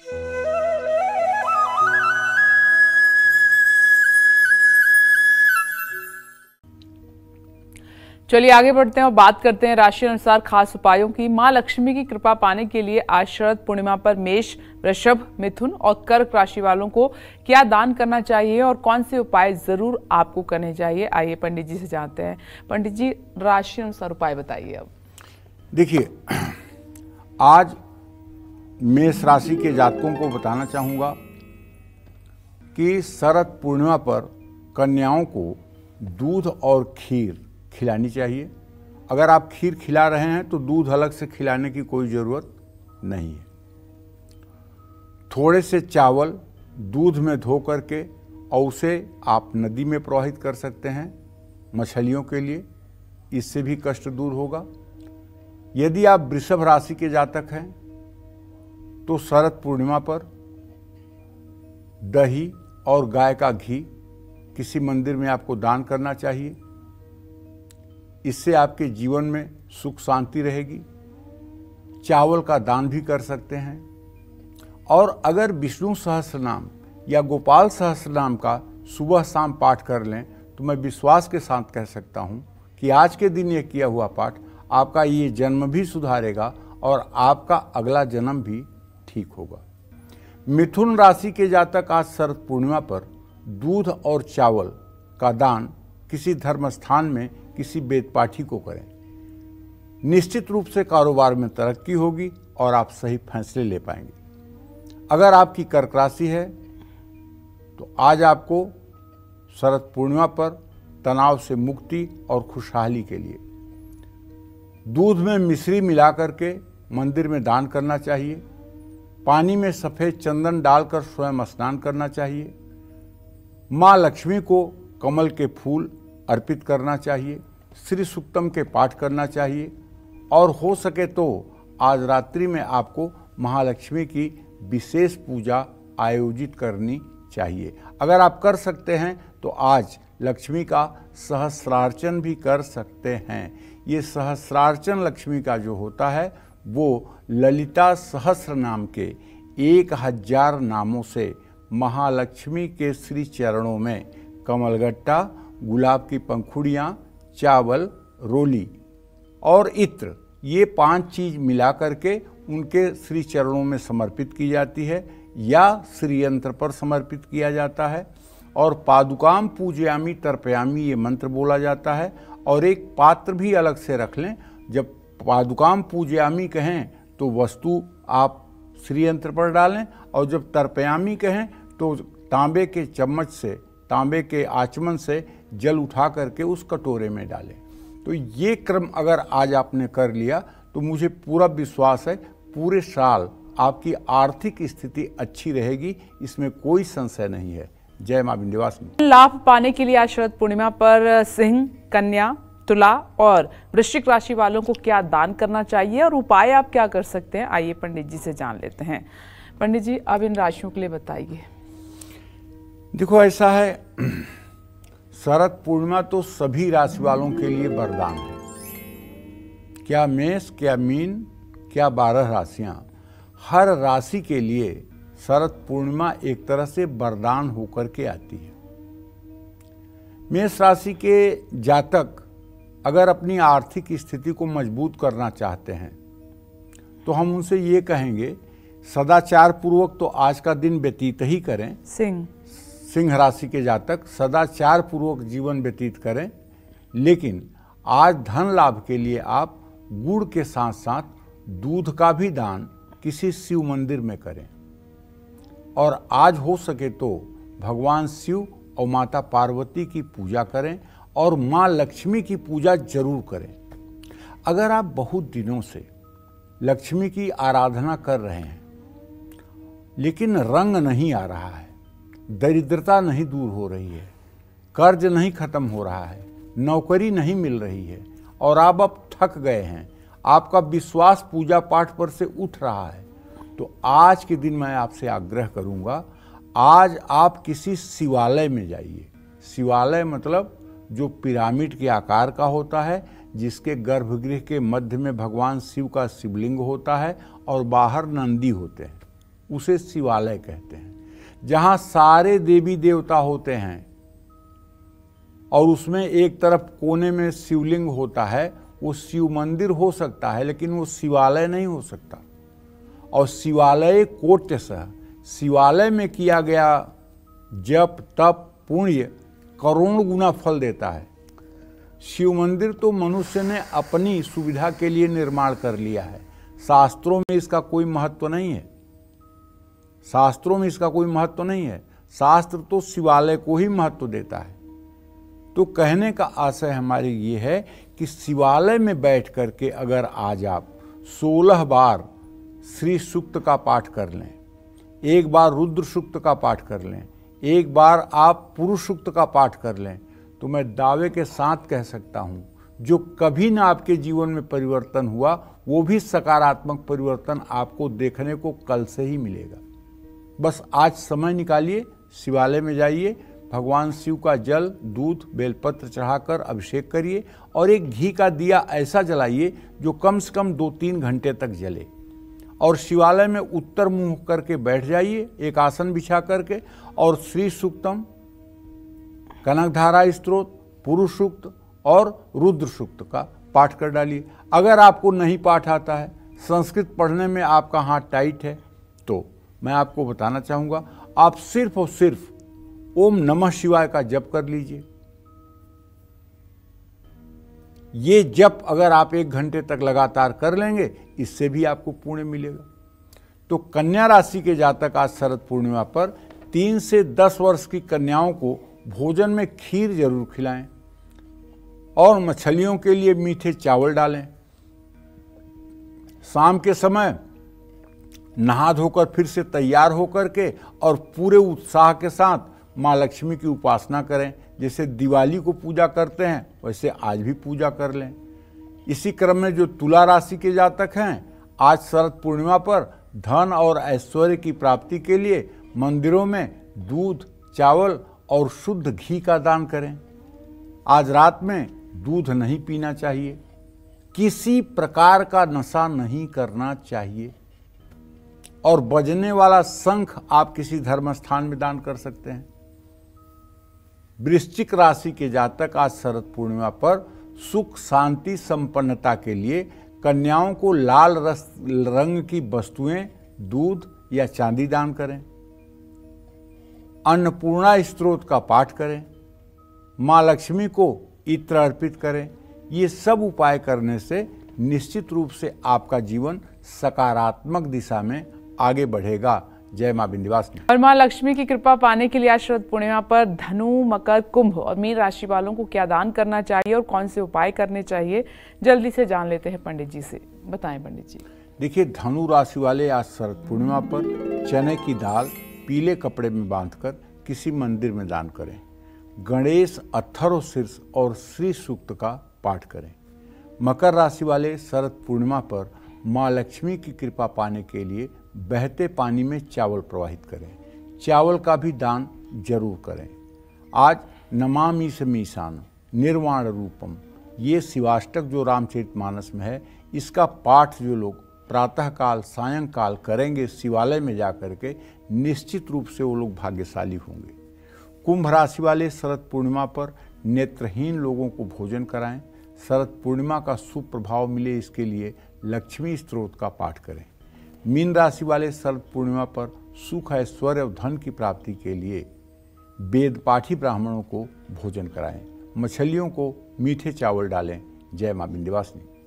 चलिए आगे बढ़ते हैं और बात करते हैं राशि अनुसार खास उपायों की। मां लक्ष्मी की कृपा पाने के लिए आज शरद पूर्णिमा पर मेष, वृषभ, मिथुन और कर्क राशि वालों को क्या दान करना चाहिए और कौन से उपाय जरूर आपको करने चाहिए, आइए पंडित जी से जानते हैं। पंडित जी, राशि अनुसार उपाय बताइए। अब देखिए, आज मेष राशि के जातकों को बताना चाहूँगा कि शरद पूर्णिमा पर कन्याओं को दूध और खीर खिलानी चाहिए। अगर आप खीर खिला रहे हैं तो दूध अलग से खिलाने की कोई ज़रूरत नहीं है। थोड़े से चावल दूध में धो करके और उसे आप नदी में प्रवाहित कर सकते हैं मछलियों के लिए, इससे भी कष्ट दूर होगा। यदि आप वृषभ राशि के जातक हैं तो शरद पूर्णिमा पर दही और गाय का घी किसी मंदिर में आपको दान करना चाहिए। इससे आपके जीवन में सुख शांति रहेगी। चावल का दान भी कर सकते हैं। और अगर विष्णु सहस्त्रनाम या गोपाल सहस्त्रनाम का सुबह शाम पाठ कर लें तो मैं विश्वास के साथ कह सकता हूं कि आज के दिन ये किया हुआ पाठ आपका ये जन्म भी सुधारेगा और आपका अगला जन्म भी ठीक होगा। मिथुन राशि के जातक आज शरद पूर्णिमा पर दूध और चावल का दान किसी धर्म स्थान में किसी वेद पाठी को करें। निश्चित रूप से कारोबार में तरक्की होगी और आप सही फैसले ले पाएंगे। अगर आपकी कर्क राशि है तो आज आपको शरद पूर्णिमा पर तनाव से मुक्ति और खुशहाली के लिए दूध में मिश्री मिलाकर के मंदिर में दान करना चाहिए। पानी में सफ़ेद चंदन डालकर स्वयं स्नान करना चाहिए। माँ लक्ष्मी को कमल के फूल अर्पित करना चाहिए। श्री सूक्तम के पाठ करना चाहिए और हो सके तो आज रात्रि में आपको महालक्ष्मी की विशेष पूजा आयोजित करनी चाहिए। अगर आप कर सकते हैं तो आज लक्ष्मी का सहस्रार्चन भी कर सकते हैं। ये सहस्रार्चन लक्ष्मी का जो होता है वो ललिता सहस्र नाम के 1000 नामों से महालक्ष्मी के श्री चरणों में कमलगट्टा, गुलाब की पंखुड़ियाँ, चावल, रोली और इत्र, ये 5 चीज़ मिला करके उनके श्री चरणों में समर्पित की जाती है या श्री यंत्र पर समर्पित किया जाता है। और पादुकाम पूजयामी तर्पयामी ये मंत्र बोला जाता है। और एक पात्र भी अलग से रख लें। जब पादुकाम पूजयामी कहें तो वस्तु आप श्री यंत्र पर डालें और जब तर्पयामी कहें तो तांबे के चम्मच से, तांबे के आचमन से जल उठा करके उस कटोरे में डालें। तो ये क्रम अगर आज आपने कर लिया तो मुझे पूरा विश्वास है पूरे साल आपकी आर्थिक स्थिति अच्छी रहेगी, इसमें कोई संशय नहीं है। जय मां विंध्यवासिनी। लाभ पाने के लिए आज शरद पूर्णिमा पर सिंह, कन्या, तुला और वृश्चिक राशि वालों को क्या दान करना चाहिए और उपाय आप क्या कर सकते हैं, आइए पंडित जी से जान लेते हैं। पंडित जी, अब इन राशियों के लिए बताइए। देखो, ऐसा है, शरद पूर्णिमा तो सभी राशि वालों के लिए वरदान है। क्या मेष, क्या मीन, क्या 12 राशियां, हर राशि के लिए शरद पूर्णिमा एक तरह से वरदान होकर के आती है। मेष राशि के जातक अगर अपनी आर्थिक स्थिति को मजबूत करना चाहते हैं तो हम उनसे ये कहेंगे सदाचार पूर्वक तो आज का दिन व्यतीत ही करें। सिंह राशि के जातक सदाचार पूर्वक जीवन व्यतीत करें, लेकिन आज धन लाभ के लिए आप गुड़ के साथ साथ दूध का भी दान किसी शिव मंदिर में करें। और आज हो सके तो भगवान शिव और माता पार्वती की पूजा करें और माँ लक्ष्मी की पूजा जरूर करें। अगर आप बहुत दिनों से लक्ष्मी की आराधना कर रहे हैं लेकिन रंग नहीं आ रहा है, दरिद्रता नहीं दूर हो रही है, कर्ज नहीं खत्म हो रहा है, नौकरी नहीं मिल रही है और आप अब थक गए हैं, आपका विश्वास पूजा पाठ पर से उठ रहा है, तो आज के दिन मैं आपसे आग्रह करूंगा, आज आप किसी शिवालय में जाइए। शिवालय मतलब जो पिरामिड के आकार का होता है, जिसके गर्भगृह के मध्य में भगवान शिव का शिवलिंग होता है और बाहर नंदी होते हैं। उसे शिवालय कहते हैं, जहाँ सारे देवी देवता होते हैं और उसमें एक तरफ कोने में शिवलिंग होता है। वो शिव मंदिर हो सकता है लेकिन वो शिवालय नहीं हो सकता। और शिवालय कोट्यसः, शिवालय में किया गया जप तप पुण्य करोड़ गुना फल देता है। शिव मंदिर तो मनुष्य ने अपनी सुविधा के लिए निर्माण कर लिया है, शास्त्रों में इसका कोई महत्व नहीं है। शास्त्रों में इसका कोई महत्व नहीं है, शास्त्र तो शिवालय को ही महत्व देता है। तो कहने का आशय हमारी ये है कि शिवालय में बैठ करके अगर आज आप 16 बार श्री सूक्त का पाठ कर लें, एक बार रुद्र सूक्त का पाठ कर लें, एक बार आप पुरुष सूक्त का पाठ कर लें, तो मैं दावे के साथ कह सकता हूँ जो कभी ना आपके जीवन में परिवर्तन हुआ वो भी सकारात्मक परिवर्तन आपको देखने को कल से ही मिलेगा। बस आज समय निकालिए, शिवालय में जाइए, भगवान शिव का जल दूध बेलपत्र चढ़ाकर अभिषेक करिए और एक घी का दिया ऐसा जलाइए जो कम से कम 2-3 घंटे तक जले। और शिवालय में उत्तर मुंह करके बैठ जाइए, एक आसन बिछा करके, और श्री सूक्तम, कनकधारा स्तोत्र, पुरुष सूक्त और रुद्र सूक्त का पाठ कर डालिए। अगर आपको नहीं पाठ आता है, संस्कृत पढ़ने में आपका हाथ टाइट है, तो मैं आपको बताना चाहूँगा आप सिर्फ और सिर्फ ओम नमः शिवाय का जप कर लीजिए। ये जप अगर आप 1 घंटे तक लगातार कर लेंगे, इससे भी आपको पुण्य मिलेगा। तो कन्या राशि के जातक आज शरद पूर्णिमा पर 3 से 10 वर्ष की कन्याओं को भोजन में खीर जरूर खिलाएं और मछलियों के लिए मीठे चावल डालें। शाम के समय नहा धोकर फिर से तैयार होकर के और पूरे उत्साह के साथ माँ लक्ष्मी की उपासना करें। जैसे दिवाली को पूजा करते हैं वैसे आज भी पूजा कर लें। इसी क्रम में जो तुला राशि के जातक हैं, आज शरद पूर्णिमा पर धन और ऐश्वर्य की प्राप्ति के लिए मंदिरों में दूध, चावल और शुद्ध घी का दान करें। आज रात में दूध नहीं पीना चाहिए, किसी प्रकार का नशा नहीं करना चाहिए, और बजने वाला शंख आप किसी धर्म स्थान में दान कर सकते हैं। वृश्चिक राशि के जातक आज शरद पूर्णिमा पर सुख शांति संपन्नता के लिए कन्याओं को लाल रंग की वस्तुएं, दूध या चांदी दान करें। अन्नपूर्णा स्तोत्र का पाठ करें, माँ लक्ष्मी को इत्र अर्पित करें। ये सब उपाय करने से निश्चित रूप से आपका जीवन सकारात्मक दिशा में आगे बढ़ेगा। जय मां विंध्यवासिनी। और मां लक्ष्मी की कृपा पाने के लिए आज शरद पूर्णिमा पर धनु, मकर, कुंभ और मीन राशि वालों को क्या दान करना चाहिए और कौन से उपाय करने चाहिए, जल्दी से जान लेते हैं पंडित जी से। बताएं पंडित जी। देखिए, धनु राशि वाले आज शरद पूर्णिमा पर चने की दाल पीले कपड़े में बांधकर किसी मंदिर में दान करें। गणेश, अथर्व शीर्ष और श्री सूक्त का पाठ करें। मकर राशि वाले शरद पूर्णिमा पर माँ लक्ष्मी की कृपा पाने के लिए बहते पानी में चावल प्रवाहित करें। चावल का भी दान जरूर करें। आज नमामि मीशान निर्वाण रूपम, ये शिवाष्टक जो रामचरितमानस में है, इसका पाठ जो लोग प्रातःकाल सायंकाल करेंगे शिवालय में जाकर के, निश्चित रूप से वो लोग भाग्यशाली होंगे। कुंभ राशि वाले शरद पूर्णिमा पर नेत्रहीन लोगों को भोजन कराएं। शरद पूर्णिमा का शुभ प्रभाव मिले इसके लिए लक्ष्मी स्तोत्र का पाठ करें। मीन राशि वाले शरद पूर्णिमा पर सुख, ऐश्वर्य और धन की प्राप्ति के लिए वेद पाठी ब्राह्मणों को भोजन कराएं। मछलियों को मीठे चावल डालें। जय मां विंध्यवासिनी।